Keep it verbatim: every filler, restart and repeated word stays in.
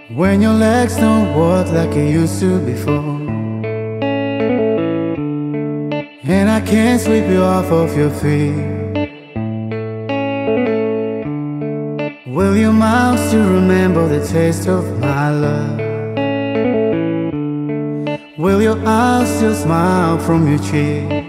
When your legs don't walk like you used to before, and I can't sweep you off of your feet. Will your mouth still remember the taste of my love? Will your eyes still smile from your cheek?